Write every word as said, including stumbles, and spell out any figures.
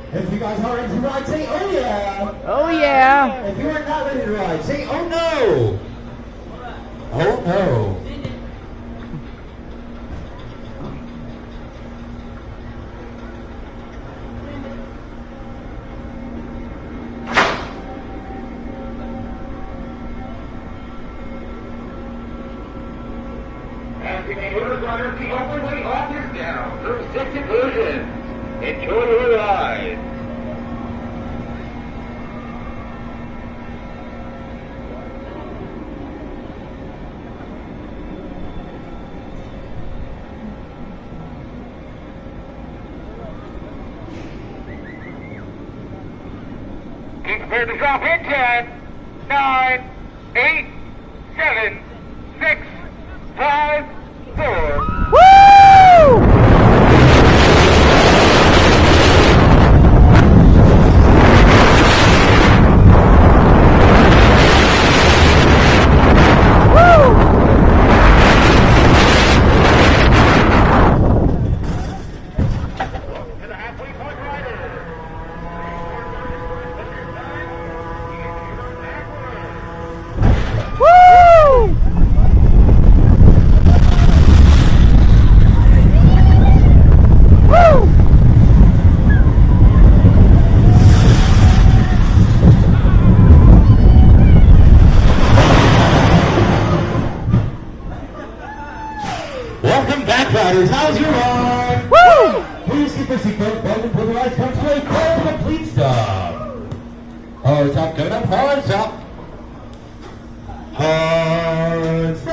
If you guys are ready to ride, say oh yeah. Oh yeah. If you are not ready to ride, say oh no. Oh no. As the Cobras runners, the open way off is down through six inclusions. Enjoy your ride. Keep prepared to drop in ten, nine, eight, seven, six, five, four. Woo! To the halfway point rider. Woo! Woo! Welcome back, riders. How's your ride? Woo! Please keep your seatbelt buttoned until the ride comes to a full complete stop. Hard stop, coming up, hard stop. Hard stop.